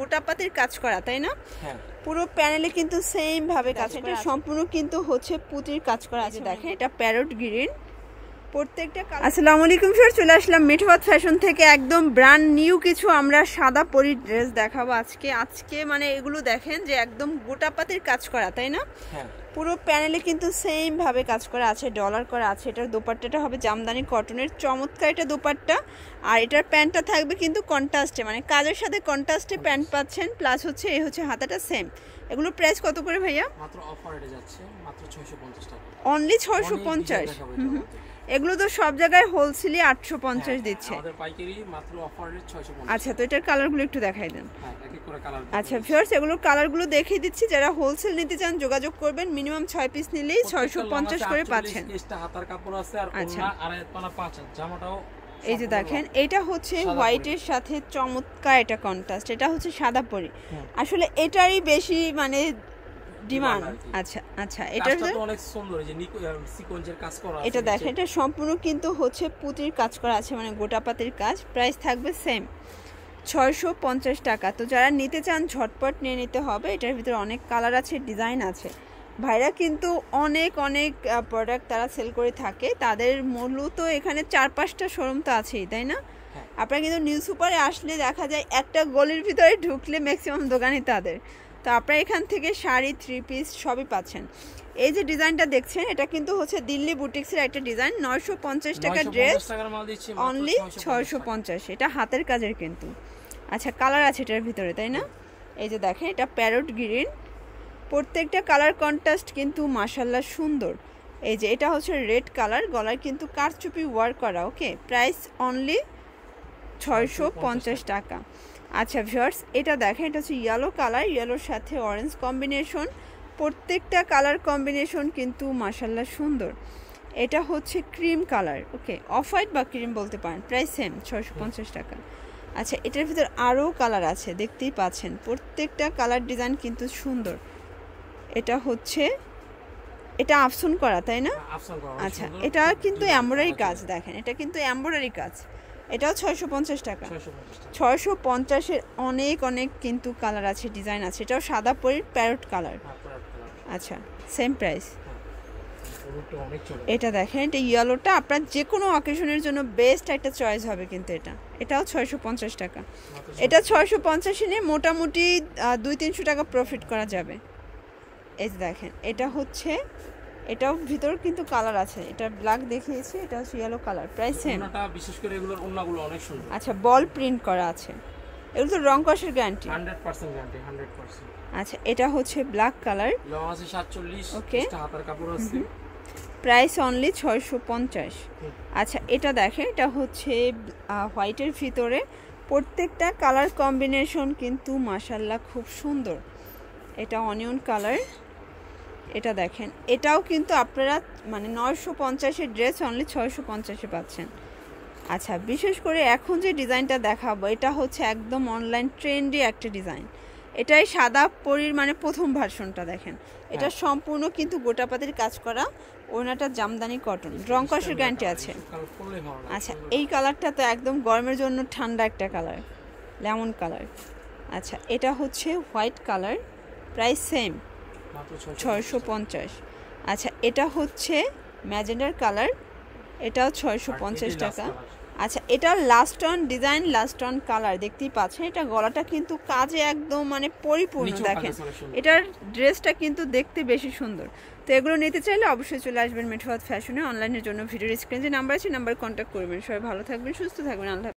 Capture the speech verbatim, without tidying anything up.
গোটা পাতির কাজ করা, তাই না? হ্যাঁ, পুরো প্যানেলে কিন্তু সেম ভাবে কাজ করা, সম্পূর্ণ কিন্তু হচ্ছে পুঁতির কাজ করা আছে। দেখেন এটা প্যারট গ্রিন প্রত্যেকটা। আসসালামু আলাইকুম স্যার, চলে আসলাম মিঠবাত ফ্যাশন থেকে একদম ব্র্যান্ড নিউ কিছু আমরা সাদা পরি ড্রেস দেখাবো আজকে। আজকে মানে এগুলো দেখেন যে একদম গোটা পাতির কাজ করা, তাই না? হ্যাঁ, পুরো প্যানেলে কিন্তু সেম ভাবে কাজ করা আছে, ডলার করা আছে। এটার দোপাট্টাটা হবে জামদানি কটনের, চমৎকার এটা দোপাট্টা। আর এটার প্যান্টটা থাকবে কিন্তু কন্ট্রাস্টে, মানে কাজের সাথে কন্ট্রাস্টে প্যান্ট পাচ্ছেন, প্লাস হচ্ছে এই হচ্ছে হাতাটা সেম। এগুলো প্রাইস কত করে ভাইয়া? মাত্র অফার রেটে যাচ্ছে মাত্র ছয়শো পঞ্চাশ টাকা, অনলি ছয়শো পঞ্চাশ। এগুলো তো সব জায়গায় হোলসেলে আটশো পঞ্চাশ দিচ্ছে, আমাদের পাইকারি মাত্র অফার রেট ছয়শো পঞ্চাশ। আচ্ছা, তো এটার কালারগুলো একটু দেখাই দেন। হ্যাঁ, এক এক করে কালার। আচ্ছা ভিউয়ার্স, এগুলোর কালারগুলো দেখিয়ে দিচ্ছি। যারা হোলসেল নিতে চান যোগাযোগ করবেন, মিনিমাম ছয় পিস নিলেই ছয়শো পঞ্চাশ করে পাচ্ছেন। এটা হাতার কাপড় আছে আর ওড়না আড়াই পানা পাঁচ জামাটাও। এই যে দেখেন এটা হচ্ছে হোয়াইটের সাথে চমৎকার এটা কন্ট্রাস্ট, এটা হচ্ছে সাদা পরি। আসলে এটারই বেশি মানে ডিমান্ড। আচ্ছা আচ্ছা, এটা অনেক সুন্দর, এই যে সিকোয়েন্সের কাজ করা আছে। এটা দেখেন এটা সম্পূর্ণ কিন্তু হচ্ছে পুঁতির কাজ করা আছে, মানে গোটা পাতির কাজ। প্রাইস থাকবে সেম ছয়শো পঞ্চাশ টাকা। তো যারা নিতে চান ঝটপট নিয়ে নিতে হবে। এটার ভিতরে অনেক কালার আছে, ডিজাইন আছে। ভাইরা কিন্তু অনেক অনেক প্রোডাক্ট তারা সেল করে থাকে, তাদের মূলত এখানে চার পাঁচটা শোরুম তো আছেই, তাই না? আপনারা কিন্তু নিউ সুপারে আসলে দেখা যায় একটা গলির ভিতরে ঢুকলে ম্যাক্সিমাম দোকানই তাদের। তো আপনারা এখান থেকে শাড়ি, থ্রি পিস সবই পাচ্ছেন। এই যে ডিজাইনটা দেখছেন এটা কিন্তু হচ্ছে দিল্লি বুটিক্সের একটা ডিজাইন, নয়শো পঞ্চাশ টাকা ড্রেস, অনলি ছয়শো পঞ্চাশ। এটা হাতের কাজের কিন্তু। আচ্ছা, কালার আছে এটার ভিতরে, তাই না? এই যে দেখেন এটা প্যারট গ্রিন, প্রত্যেকটা কালার কন্ট্রাস্ট কিন্তু মাশাল্লাহ সুন্দর। এই যে এটা হচ্ছে রেড কালার, গলার কিন্তু কারচুপি ওয়ার্ক করা। ওকে, প্রাইস অনলি ছয়শো পঞ্চাশ টাকা। আচ্ছা ভিউয়ার্স, এটা দেখেন এটা হচ্ছে ইয়েলো কালার, ইয়েলোর সাথে অরেঞ্জ কম্বিনেশন। প্রত্যেকটা কালার কম্বিনেশন কিন্তু মাশাল্লাহ সুন্দর। এটা হচ্ছে cream colour, okay, off white বা ক্রিম বলতে পারেন। প্রাইস সেম ছয়শো পঞ্চাশ টাকা। আচ্ছা, এটার ভিতর আরও কালার আছে, দেখতেই পাচ্ছেন প্রত্যেকটা কালার ডিজাইন কিন্তু সুন্দর। এটা হচ্ছে এটা আফসুন করা, তাই না? আচ্ছা, এটা কিন্তু এমব্রয়ডারি কাজ, দেখেন এটা কিন্তু এমব্রয়ডারি কাজ। এটাও ছয়শো পঞ্চাশ টাকা। ছয়শো পঞ্চাশের অনেক অনেক কিন্তু কালার আছে, ডিজাইন আছে। এটাও সাদা পরির প্যারট কালার। আচ্ছা, সেম প্রাইস। এটা দেখেন এটা ইয়েলোটা আপনার যে কোনো অকেশনের জন্য বেস্ট একটা চয়েস হবে কিন্তু এটা। এটাও ছয়শো পঞ্চাশ টাকা। এটা ছয়শো পঞ্চাশে নিয়ে মোটামুটি দুই তিনশো টাকা প্রফিট করা যাবে। এই যে দেখেন এটা হচ্ছে, এটাও ভিতর কিন্তু কালার আছে। এটা ব্ল্যাক দেখিয়েছি, এটা হচ্ছে ইয়েলো কালার। Price same. ওন্নাটা বিশেষ করে এগুলোর ওন্নাগুলো অনেক সুন্দর। আচ্ছা, বল প্রিন্ট করা আছে। এগুলো তো রং কষের guarantee hundred percent guarantee, hundred percent. আচ্ছা, এটা হচ্ছে ব্ল্যাক কালার, লং আছে সাতচল্লিশ। ওকে, এটা হাতার কাপড় আছে। প্রাইস অনলি ছয়শো পঞ্চাশ। আচ্ছা, এটা দেখেন এটা হচ্ছে হোয়াইটের ভিতরে প্রত্যেকটা কালার কম্বিনেশন কিন্তু মাশাল্লাহ খুব সুন্দর। এটা অনিয়ন কালার, এটা দেখেন এটাও কিন্তু আপনারা মানে নয়শো পঞ্চাশের ড্রেস অনলি ছয়শো পঞ্চাশে পাচ্ছেন। আচ্ছা, বিশেষ করে এখন যে ডিজাইনটা দেখাবো এটা হচ্ছে একদম অনলাইন ট্রেন্ডি একটা ডিজাইন। এটাই সাদা পরির মানে প্রথম ভার্সনটা দেখেন। এটা সম্পূর্ণ কিন্তু গোটাপাতির কাজ করা, ওনাটা জামদানি কটন, রং কষের গ্যারান্টি আছে। আচ্ছা, এই কালারটা তো একদম গরমের জন্য ঠান্ডা একটা কালার, লেমন কালার। আচ্ছা, এটা হচ্ছে হোয়াইট কালার, প্রাইস সেম ছয়শো পঞ্চাশ। আচ্ছা, এটা হচ্ছে ম্যাজেন্ডার কালার, এটাও ছয়শো পঞ্চাশ টাকা। আচ্ছা, এটা last one design, last one colour দেখতেই পাচ্ছেন। এটা গলাটা কিন্তু কাজে একদম মানে পরিপূর্ণ, দেখেন এটার ড্রেসটা কিন্তু দেখতে বেশি সুন্দর। তো এগুলো নিতে চাইলে অবশ্যই চলে আসবেন মিঠবাত ফ্যাশনে। অনলাইনের জন্য ভিডিওর স্ক্রিনে যে নাম্বার আছে নাম্বার কন্ট্যাক্ট করবেন। সবাই ভালো থাকবেন, সুস্থ থাকবেন, আল্লাহ।